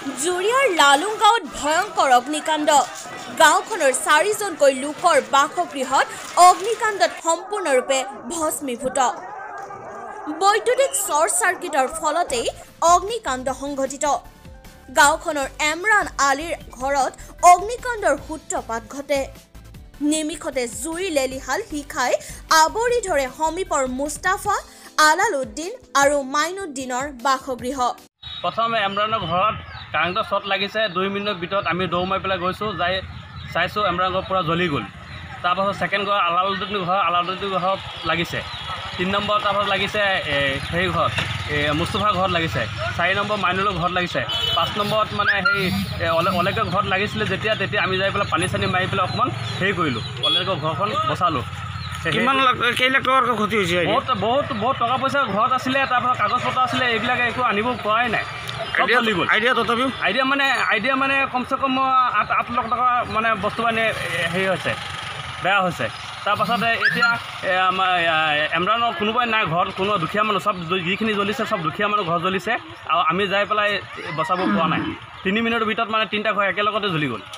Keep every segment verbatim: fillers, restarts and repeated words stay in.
জুৰিয়াৰ লালুং গাঁৱত ভয়ংকৰ অগ্নিকাণ্ড গাঁওখনৰ চাৰিজনকৈ লোকৰ বাসগৃহত অগ্নিকাণ্ডত সম্পূৰ্ণৰূপে ভস্মীভূত বৈদ্যুতিক শৰ্ট সাৰ্কিটৰ ফলতেই অগ্নিকাণ্ড সংঘটিত গাঁওখনৰ এমৰান আলীৰ ঘৰত অগ্নিকাণ্ডৰ সূত্ৰপাত ঘটে নিমিখতে জুই লেলিহাল হিখাই আবৰি ধৰে সমীপৰ মুস্তাফা আলালউদ্দিন আৰু মাইনুদ্দিনৰ বাসগৃহ প্ৰথমে এমৰানৰ ঘৰত কাৰেণ্টৰ শ্বৰ্ট লাগিছে দুই মিনিটৰ ভিতৰত আমি দৌৰ মাৰি পেলাই গৈছোঁ যাই চাইছোঁ এমৰানৰ ঘৰ পূৰা জ্বলি গ'ল তাৰপাছত ছেকেণ্ড ঘৰ আলালউদ্দিনৰ ঘৰ আলালউদ্দিনৰ ঘৰত লাগিছে তিনি নম্বৰ তাৰপাছত লাগিছে সেই ঘৰত মুস্তাফাৰ ঘৰত লাগিছে চাৰি নম্বৰ মাইনুলৰ ঘৰত লাগিছে পাঁচ নম্বৰত মানে সেই অলেকৰ ঘৰত লাগিছিলে যেতিয়া তেতিয়া আমি যাই পেলাই পানী চানী মাৰি পেলাই অকণমান হেৰি কৰিলোঁ অলেকৰ ঘৰখন বচালোঁ কিমান কেই লাখ টকাৰ ক্ষতি হৈছে বহুত বহুত বহুত টকা পইচা ঘৰত আছিলে তাৰপৰা কাগজ পত্ৰ আছিলে এইবিলাক একো আনিব পৰাই নাই জ্বলি গ'ল আইডিয়া তথাপিও আইডিয়া মানে আইডিয়া মানে কমচে কম আঠ আঠ লাখ টকা মানে বস্তু মানে হেৰি হৈছে বেয়া হৈছে তাৰপাছতে এতিয়া এমৰানৰ কোনোবাই নাই ঘৰত কোনো দুখীয়া মানুহ চব যিখিনি জ্বলিছে চব দুখীয়া মানুহ ঘৰ জ্বলিছে আৰু আমি যাই পেলাই বচাব পৰা নাই তিনি মিনিটৰ ভিতৰত মানে তিনিটা ঘৰ একেলগতে জ্বলি গ'ল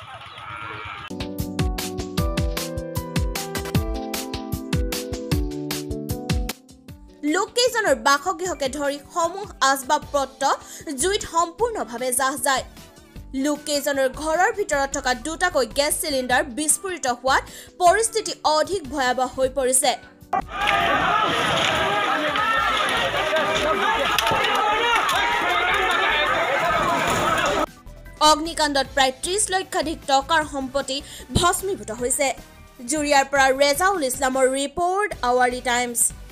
লোককেইজনৰ বাসগৃহকে ধৰি সমূহ আচবাব পত্ৰ জুইত সম্পূৰ্ণভাৱে জাহ যায় লোককেইজনৰ ঘৰৰ ভিতৰত থকা দুটাকৈ গেছ চিলিণ্ডাৰ বিস্ফোৰিত হোৱাত পৰিস্থিতি অধিক ভয়াৱহ হৈ পৰিছে অগ্নিকাণ্ডত প্ৰায় ত্ৰিশ লক্ষাধিক টকাৰ সম্পত্তি ভস্মীভূত হৈছে জুৰিয়াৰ পৰা ৰেজাউল ইছলামৰ ৰিপৰ্ট আৱাৰী টাইমছ।